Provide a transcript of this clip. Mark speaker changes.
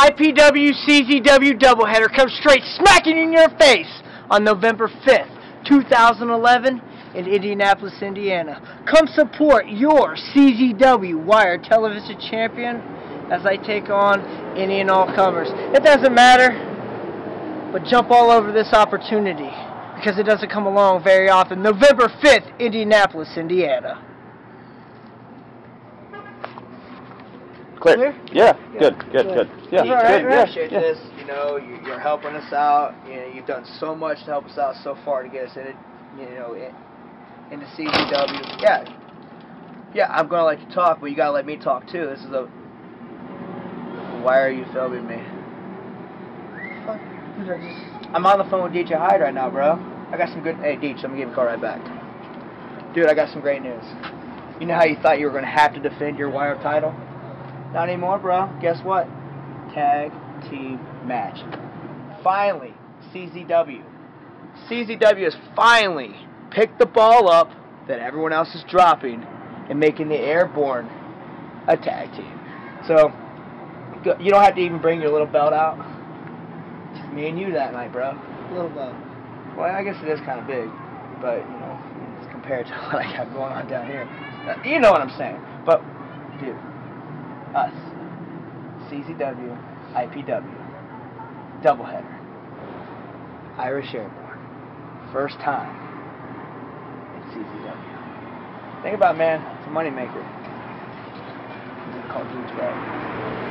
Speaker 1: IPW CZW doubleheader comes straight smacking in your face on November 5th, 2011 in Indianapolis, Indiana. Come support your CZW Wired Television Champion as I take on any and all comers. It doesn't matter, but jump all over this opportunity because it doesn't come along very often. November 5th, Indianapolis, Indiana.
Speaker 2: Clear? Yeah, good. Yeah,
Speaker 1: all right,
Speaker 2: good.
Speaker 1: right.
Speaker 2: Yeah,
Speaker 3: Appreciate
Speaker 2: yeah.
Speaker 3: this. You know, you're helping us out. You know, you've done so much to help us out so far to get us in it. You know, in the CZW. Yeah. I'm gonna let you talk, but you gotta let me talk too. This is a. Why are you filming me? I'm on the phone with DJ Hyde right now, bro. I got some good. Hey, Deech, let me give you a call right back. Dude, I got some great news. You know how you thought you were gonna have to defend your Wire title? Not anymore, bro. Guess what? Tag team match. Finally, CZW. CZW has finally picked the ball up that everyone else is dropping and making the Airborne a tag team. So, you don't have to even bring your little belt out. Just me and you that night, bro. Little belt. Well, I guess it is kind of big, but, you know, it's compared to what I got going on down here. You know what I'm saying. But, dude. Us, CZW, IPW, doubleheader, Irish Airborne, first time in CZW. Think about it, man, it's a moneymaker. Call dudes, right?